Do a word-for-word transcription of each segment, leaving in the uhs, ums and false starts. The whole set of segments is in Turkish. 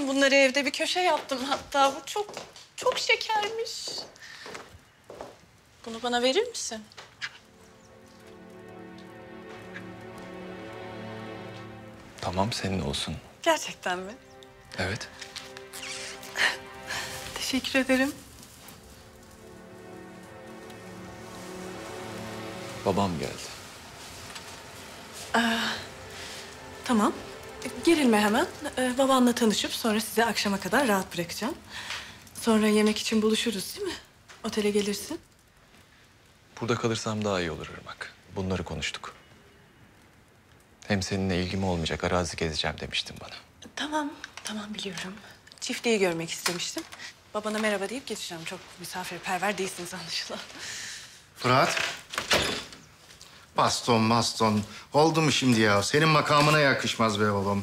bunları evde bir köşe yaptım hatta. Bu çok, çok şekermiş. Bunu bana verir misin? Tamam, senin olsun. Gerçekten mi? Evet. Teşekkür ederim. Babam geldi. Tamam. Gerilme hemen. Ee, babanla tanışıp sonra sizi akşama kadar rahat bırakacağım. Sonra yemek için buluşuruz değil mi? Otele gelirsin. Burada kalırsam daha iyi olur Irmak. Bunları konuştuk. Hem seninle ilgim olmayacak, arazi gezeceğim demiştin bana. Tamam, tamam biliyorum. Çiftliği görmek istemiştim. Babana merhaba deyip geçeceğim. Çok misafirperver değilsiniz anlaşılan. Fırat. Baston baston. Oldu mu şimdi ya? Senin makamına yakışmaz be oğlum.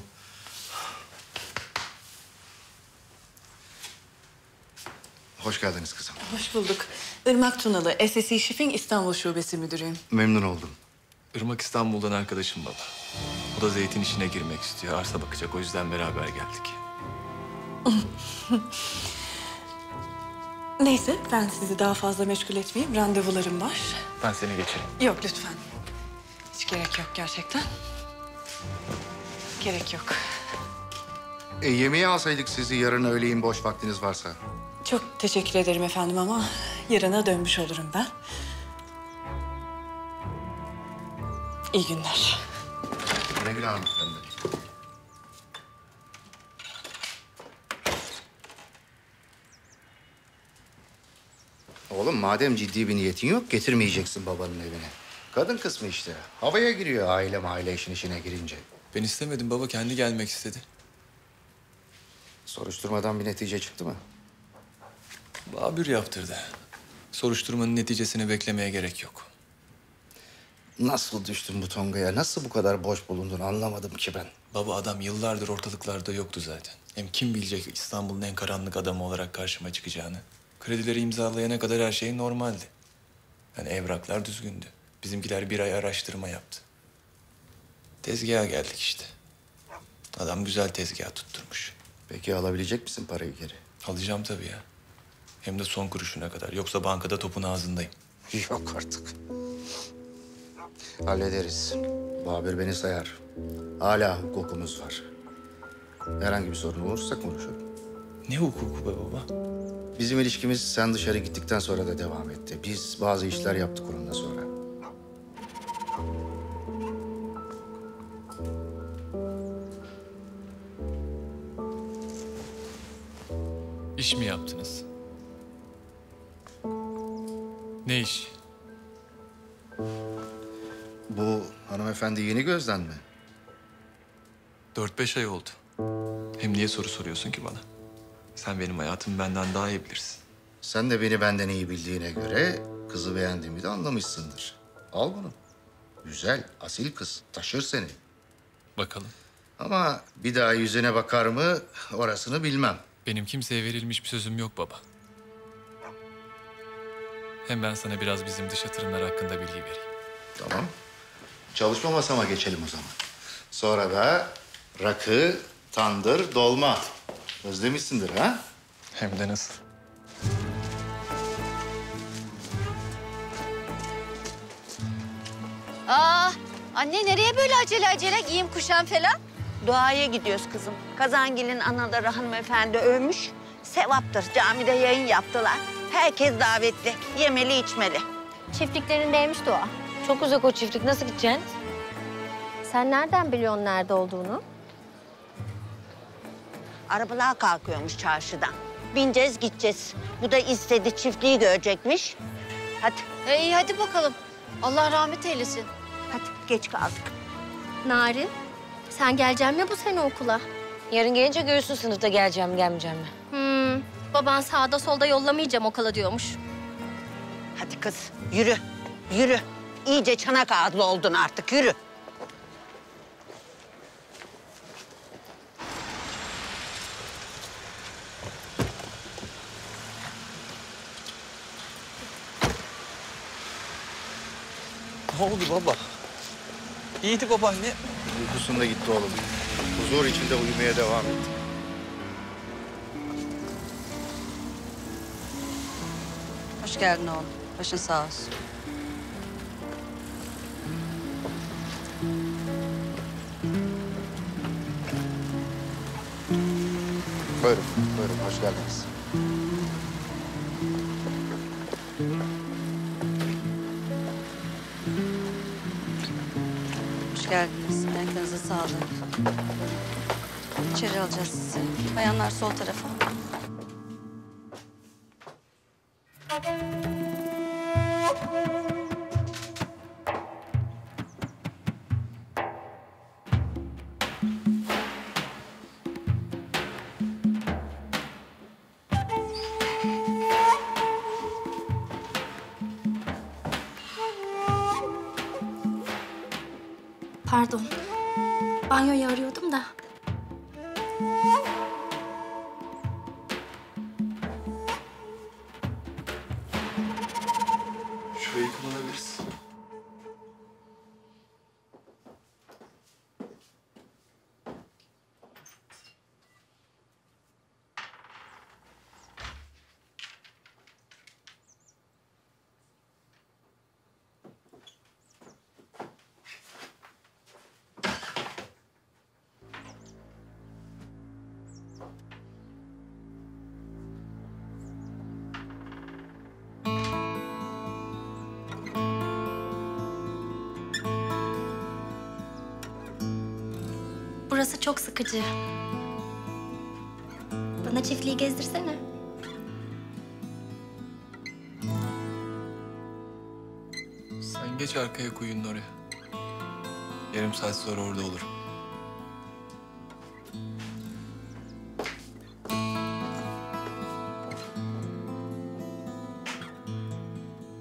Hoş geldiniz kızım. Hoş bulduk. Irmak Tunalı, S S E Shipping İstanbul Şubesi Müdürüyüm. Memnun oldum. Irmak İstanbul'dan arkadaşım baba. O da zeytin işine girmek istiyor. Arsa bakacak, o yüzden beraber geldik. Neyse, ben sizi daha fazla meşgul etmeyeyim. Randevularım var. Ben seni geçireyim. Yok lütfen. Hiç gerek yok gerçekten. Gerek yok. E, yemeğe alsaydık sizi yarın öğleyin boş vaktiniz varsa. Çok teşekkür ederim efendim ama yarına dönmüş olurum ben. İyi günler. Güle güle hanımefendi. Oğlum madem ciddi bir niyetin yok getirmeyeceksin babanın evine. Kadın kısmı işte. Havaya giriyor aile mahalle işin içine girince. Ben istemedim baba, kendi gelmek istedi. Soruşturmadan bir netice çıktı mı? Babür yaptırdı. Soruşturmanın neticesini beklemeye gerek yok. Nasıl düştün bu tongaya? Nasıl bu kadar boş bulundun anlamadım ki ben. Baba adam yıllardır ortalıklarda yoktu zaten. Hem kim bilecek İstanbul'un en karanlık adamı olarak karşıma çıkacağını. Kredileri imzalayana kadar her şey normaldi. Yani evraklar düzgündü. Bizimkiler bir ay araştırma yaptı. Tezgaha geldik işte. Adam güzel tezgah tutturmuş. Peki alabilecek misin parayı geri? Alacağım tabii ya. Hem de son kuruşuna kadar. Yoksa bankada topun ağzındayım. Yok artık. Hallederiz. Babür beni sayar. Hala hukukumuz var. Herhangi bir sorun olursa konuşurum. Ne hukuku be baba? Bizim ilişkimiz sen dışarı gittikten sonra da devam etti. Biz bazı işler yaptık onunla sonra. İş mi yaptınız? Ne iş? Bu hanımefendi yeni gözden mi? Dört beş ay oldu. Hem niye soru soruyorsun ki bana? Sen benim hayatımı benden daha iyi bilirsin. Sen de beni benden iyi bildiğine göre kızı beğendiğimi de anlamışsındır. Al bunu. Güzel, asil kız. Taşır seni. Bakalım. Ama bir daha yüzüne bakar mı orasını bilmem. Benim kimseye verilmiş bir sözüm yok baba. Hem ben sana biraz bizim dış yatırımlar hakkında bilgi vereyim. Tamam. Çalışma masama geçelim o zaman. Sonra da rakı, tandır, dolma. Özlemişsindir ha? Hem de nasıl? Aa, anne nereye böyle acele acele giyim kuşam falan? Duaya gidiyoruz kızım. Kazangil'in anaları hanımefendi ölmüş. Sevaptır. Camide yayın yaptılar. Herkes davetli. Yemeli içmeli. Çiftliklerindeymiş Doğa. Çok uzak o çiftlik. Nasıl gideceksin? Sen nereden biliyorsun nerede olduğunu? Arabalar kalkıyormuş çarşıdan. Bineceğiz gideceğiz. Bu da istedi çiftliği görecekmiş. Hadi. E, iyi hadi bakalım. Allah rahmet eylesin. Hadi geç kaldık. Nari, sen geleceksin mi bu sene okula? Yarın gelince görürsün sınıfta geleceğim mi gelmeyeceğim mi? Hmm, baban sağda solda yollamayacağım okula diyormuş. Hadi kız yürü. Yürü. İyice çanak ağızlı oldun artık yürü. Ne oldu baba? İyiydi babaanne. Uykusunda gitti oğlum. Huzur içinde uyumaya devam etti. Hoş geldin oğlum. Başın sağ olsun. Buyurun, buyurun. Hoş geldiniz. Hoş geldiniz. Ayaklarınıza sağlık. İçeri alacağız sizi. Bayanlar sol tarafa. Pardon. Banyoyu arıyordum da. Şurayı kullanabiliriz. Burası çok sıkıcı. Bana çiftliği gezdirsene. Sen geç arkaya kuyunun oraya. Yarım saat sonra orada olurum.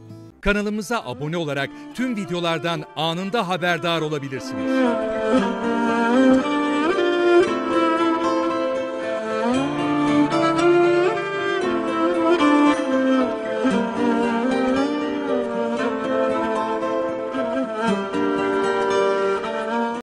Kanalımıza abone olarak tüm videolardan anında haberdar olabilirsiniz.